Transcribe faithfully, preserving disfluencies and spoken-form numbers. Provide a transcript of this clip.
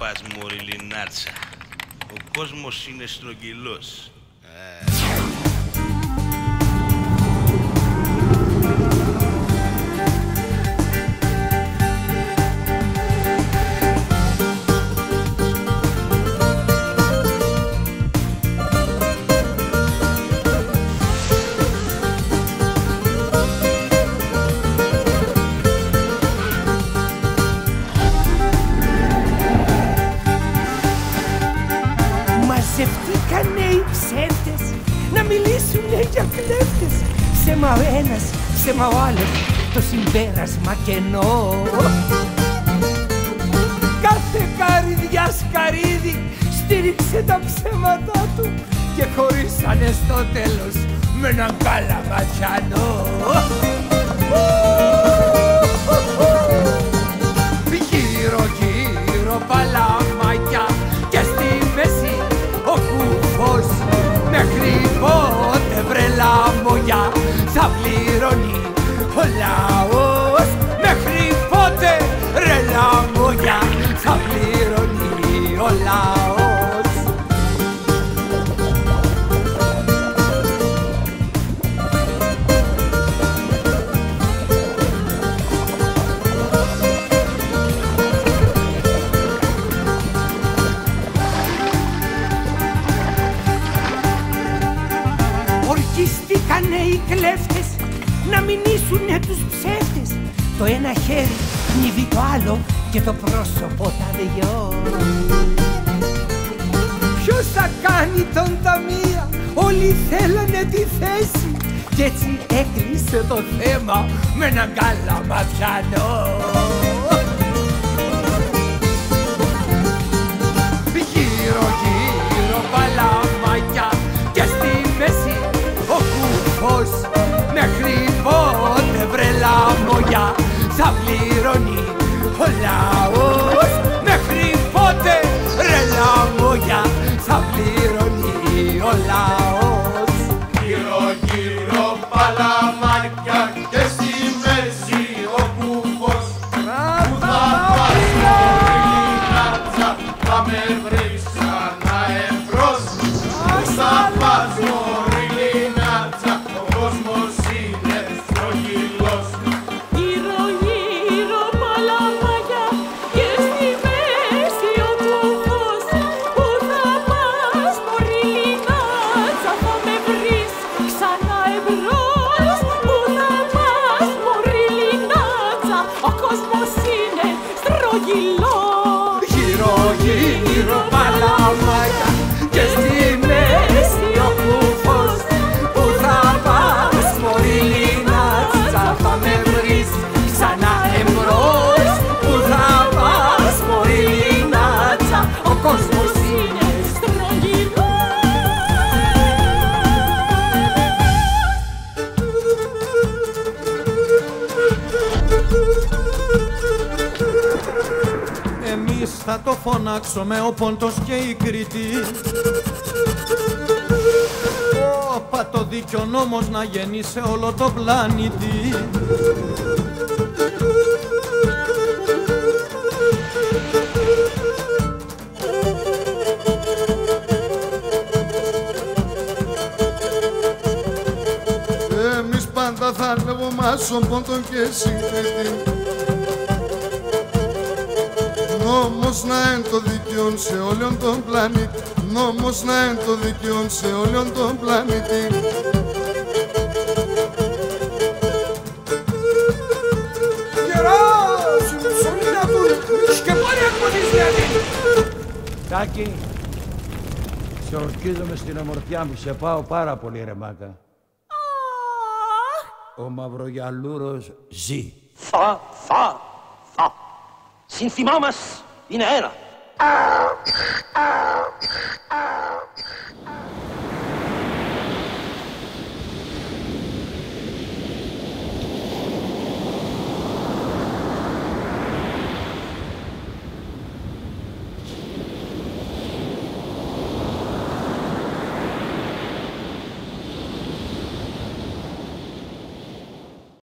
πας μωρή Λινάτσα. Ο κόσμος είναι στρογγυλός. Μαζευτήκανε οι ψεύτες να μιλήσουνε για κλέφτες. Ψέμα ο ένας, ψέμα ο άλλος, το συμπέρασμα κενό. Κάθε καρδιά σκαρίδι στήριξε τα ψέματά του και χωρίσανε στο τέλος με έναν καλαματιανό. Γύρω γύρω παλαμάκια και στη μέση ο κούφος. Μέχρι πότε βρε λαμογιά θα πληρώνει ο λαός? Μέχρι πότε ρε λαμογιά θα πληρώνει ο λαός? Ορκιστήκανε οι κλέφτες να μηνύσουνε τους ψεύτες. Το ένα χέρι πνίβει το άλλο και το πρόσωπο τα δυο. Ποιος θα κάνει τον ταμεία? Όλοι θέλανε τη θέση κι έτσι έκλεισε το θέμα με έναν καλαματιανό. Γύρω γύρω παλαμάκια και στη μέση ο κούφος. Μέχρι πότε βρε λαμογιά θα πληρώνει ο λαός? Μέχρι πότε ρε λαμογιά θα πληρώνει ο λαός? Γύρω γύρω παλαμάκια και στη μέση ο κούφος. Πού θα πας μωρή Λινάτσα, θα με βρεις ξανά εμπρός? Πού θα πας μωρή Λινάτσα, ο κόσμος είναι στρογγυλός. Γύρω γύρω παλαμάκια και στη μέση ο κούφος. Πού θα πας μωρή Λινάτσα, θα με βρεις ξανά εμπρός? Πού θα πας μωρή Λινάτσα, ο κόσμος είναι στρογγυλός. Γύρω γύρω παλαμάκια και στη μέση ο κούφος. Πού θα πας μωρή Λινάτσα, θα με βρεις ξανά εμπρός? Πού θα πας μωρή Λινάτσα, ο κόσμος είναι Στρογγυλός. Εμείς θα το φωνάξουμε ο Πόντος και η Κρήτη. Όπα το δίκιο νόμος να γεννεί σε όλο το πλανήτη. Εμείς πάντα θα λεγομάσουν Πόντον και Συγκρήτη. Νόμος να εν το δικαιόν σε όλον τον πλανήτη. Νόμος να εν το δικαιόν σε όλον τον πλανήτη. Γερός, ψωλίνα του, και πάλι ακολείς γιατί. Τάκη, σε ορκίζομαι στην ομορφιά μου, σε πάω πάρα πολύ ρε μάκα. Ο Μαυρογιαλούρος ζει. Θα, θα, θα. Σύνθημά μας είναι ένα.